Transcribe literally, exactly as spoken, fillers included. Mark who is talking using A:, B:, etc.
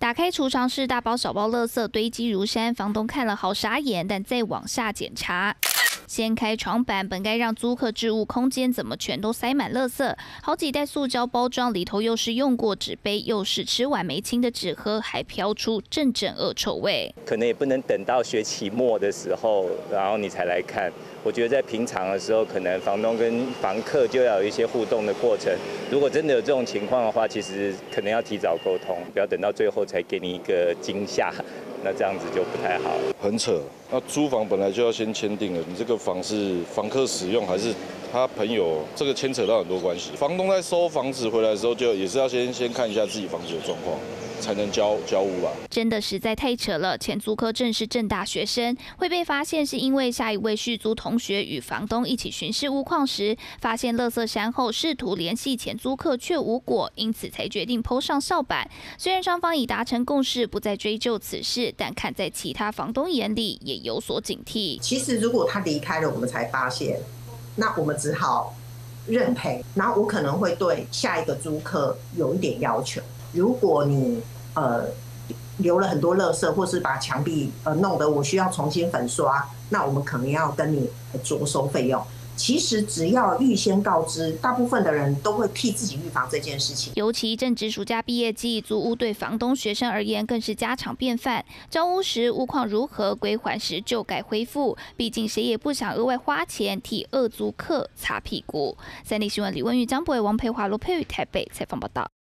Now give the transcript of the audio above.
A: 打开储藏室，大包小包垃圾堆积如山，房东看了好傻眼，但再往下检查。 掀开床板，本该让租客置物空间，怎么全都塞满垃圾？好几袋塑胶包装，里头又是用过纸杯，又是吃完没清的纸盒，还飘出阵阵恶臭味。
B: 可能也不能等到学期末的时候，然后你才来看。我觉得在平常的时候，可能房东跟房客就要有一些互动的过程。如果真的有这种情况的话，其实可能要提早沟通，不要等到最后才给你一个惊吓。 那这样子就不太好，
C: 很扯。那租房本来就要先签订了，你这个房是房客使用还是他朋友？这个牵扯到很多关系。房东在收房子回来的时候，就也是要先先看一下自己房子的状况，才能交交屋吧。
A: 真的实在太扯了！前租客正是政大学生，会被发现是因为下一位续租同学与房东一起巡视屋况时，发现垃圾山后，试图联系前租客却无果，因此才决定 po 上校版。虽然双方已达成共识，不再追究此事。 但看在其他房东眼里，也有所警惕。
D: 其实，如果他离开了，我们才发现，那我们只好认赔。然后我可能会对下一个租客有一点要求。如果你呃留了很多垃圾，或是把墙壁呃弄得我需要重新粉刷，那我们可能要跟你酌收费用。 其实只要预先告知，大部分的人都会替自己预防这件事情。
A: 尤其正值暑假毕业季，租屋对房东、学生而言更是家常便饭。交屋时屋况如何，归还时就该恢复。毕竟谁也不想额外花钱替恶租客擦屁股。三立新闻李文玉、张博伟、王培华、罗佩宇台北采访报道。